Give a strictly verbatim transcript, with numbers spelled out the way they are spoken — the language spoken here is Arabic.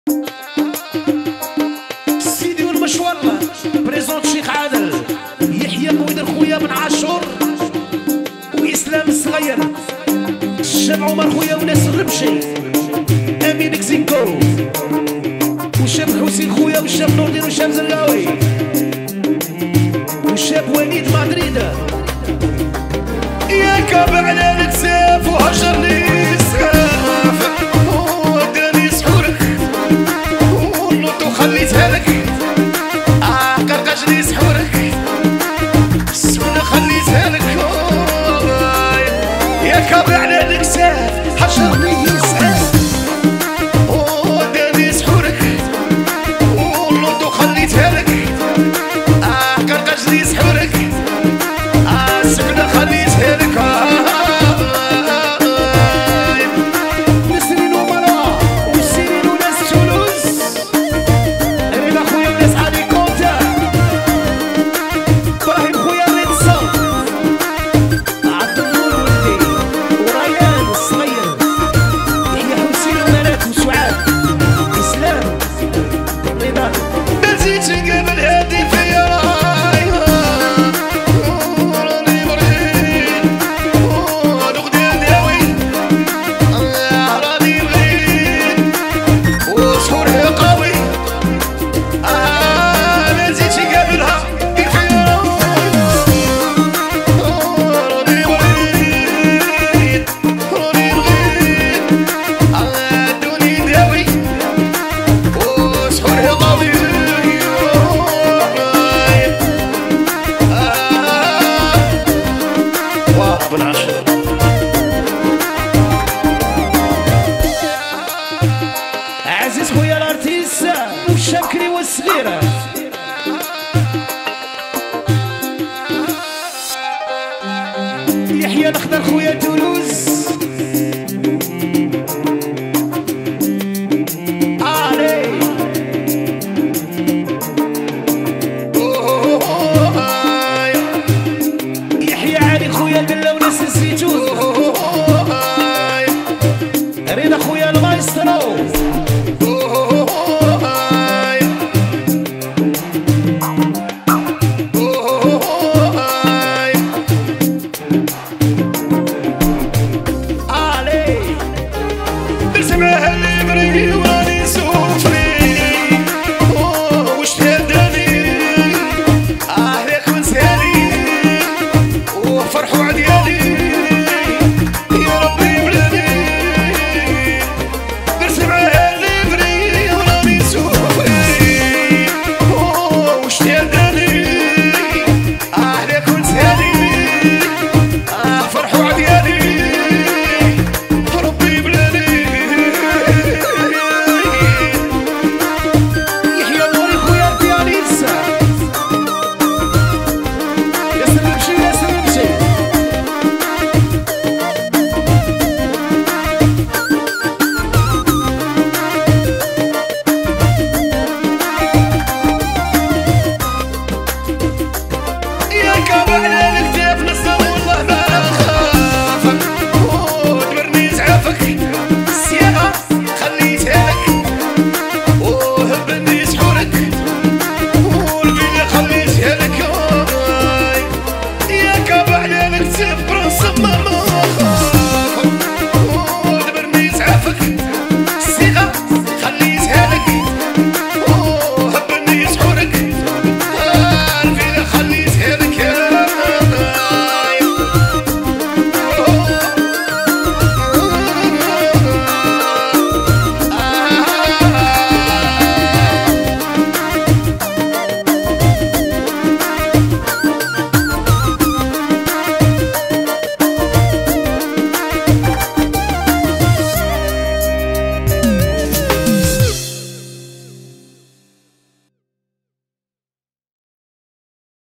سيدي والمشوار بريزونت شيخ عادل يحيى بويدر خويا بن عاشور وإسلام الصغير الشاب عمر خويا وناس الربشي أمين كزينكو والشاب حسين خويا والشاب نور الدين والشاب زرقاوي والشاب وليد مدريد يا كاب على الكساف وهجرني السقاف وداني سحورك واللوطو خليتها لك اه قرقشني سحورك السنة خليتها لك يا كاب على الكساف هجرني السقاف وداني سحورك واللوطو خليتها لك اه قرقشني سحورك اه السنة خليتها لك عزيز خويا الارتيس والشبكري والصغيرة يحيى الخضر خويا تولوز علي يحيى علي خويا دلة وناس الزيتون رضا خويا المايسترو فرحوا عليا